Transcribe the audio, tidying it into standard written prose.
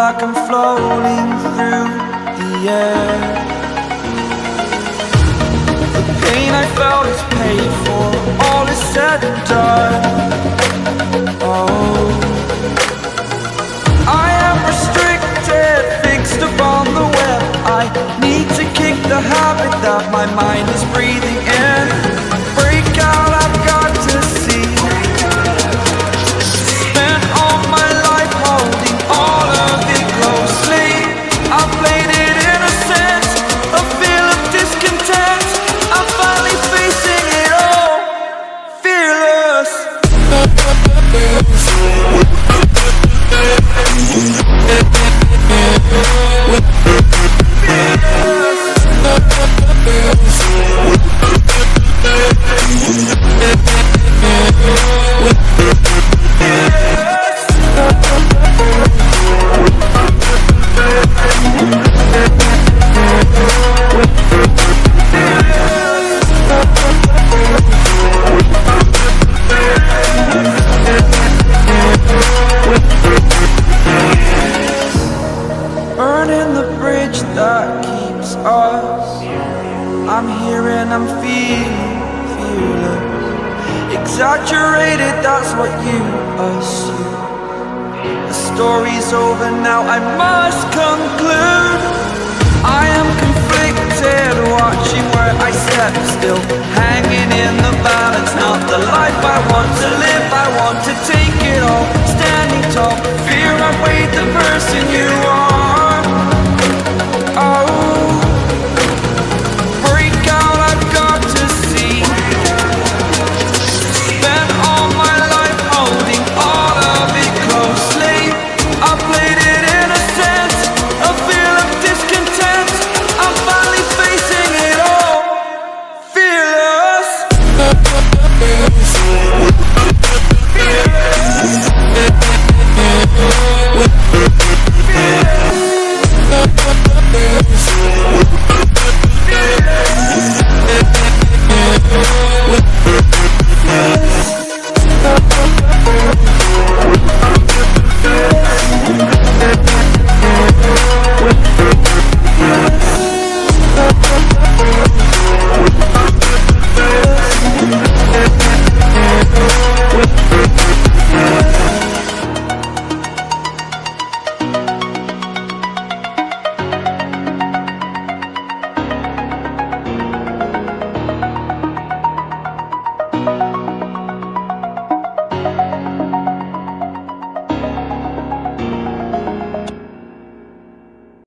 like I'm floating through the air. The pain I felt is paid for, all is said and done. Oh, I am restricted, fixed upon the web. I need to kick the habit that my mind is breathing in. Break out, I've got to see. Spent all my life holding all of it closely. I played it innocent, a feel of discontent. I'm finally facing it all, fearless. Burning the bridge that keeps us. I'm here and I'm feeling fearless. Exaggerated, that's what you assume. The story's over now, I must conclude.